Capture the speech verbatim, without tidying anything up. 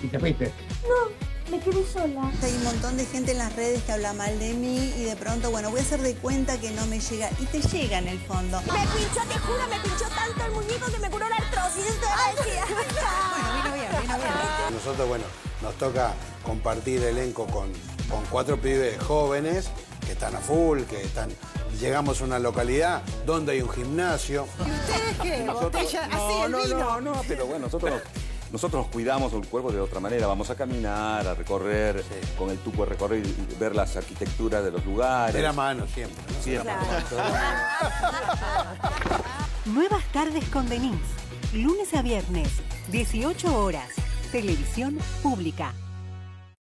te fuiste? No, me quedé sola. Hay un montón de gente en las redes que habla mal de mí y de pronto, bueno, voy a hacer de cuenta que no me llega. Y te llega en el fondo. Me pinchó, te juro, me pinchó tanto el muñeco que me curó la artrosis. Bueno, vino bien, vino bien. Nosotros, bueno, nos toca compartir elenco con, con cuatro pibes jóvenes que están a full, que están... Llegamos a una localidad donde hay un gimnasio. ¿Y ustedes qué? Nosotros, ¿Botella así, no, el no, vino? no, no, pero bueno, nosotros nos, nosotros nos cuidamos el cuerpo de otra manera. Vamos a caminar, a recorrer, sí. Con el tubo a recorrer y ver las arquitecturas de los lugares. Era mano siempre, ¿no? Sí, era Claro. mano. Nuevas tardes con Denise. Lunes a viernes, dieciocho horas. Televisión Pública.